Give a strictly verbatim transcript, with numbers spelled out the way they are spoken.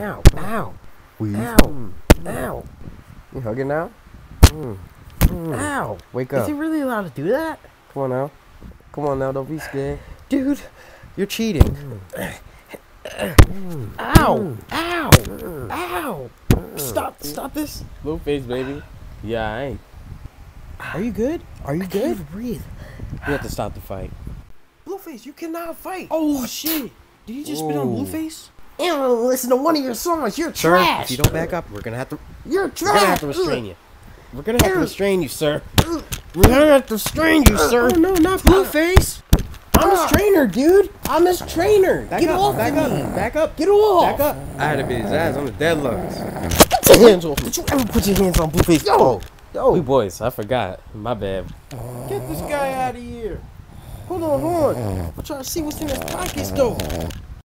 Ow, ow, We. ow, ow, You hugging now? Mm. Mm. ow. Wake Is up. he really allowed to do that? Come on now. Come on now. Don't be scared. Dude, You're cheating. ow, ow, ow. Stop, stop this. Blueface, baby. Yeah, I ain't. Are you good? Are you I good? can't even breathe. We have to stop the fight. Blueface, you cannot fight. Oh shit! Did you just spit on Whoa. Blueface? I don't listen to one of your songs. You're Sir, trash. if you don't back up, we're gonna have to. You're We're trash. gonna have to restrain you. We're gonna have to restrain you, sir. We're gonna have to restrain you, sir. Oh no, not Blueface. I'm his trainer, dude. I'm his trainer. Back Get up, off back of up, me. back up, Get off. back up. I had to beat his ass on the deadlocks. Put your hands off. Don't you ever put your hands on Blueface. Yo, We yo. boys, I forgot. My bad. Get this guy out of here. Hold on, hold on. I'm trying to see what's in his pockets, though.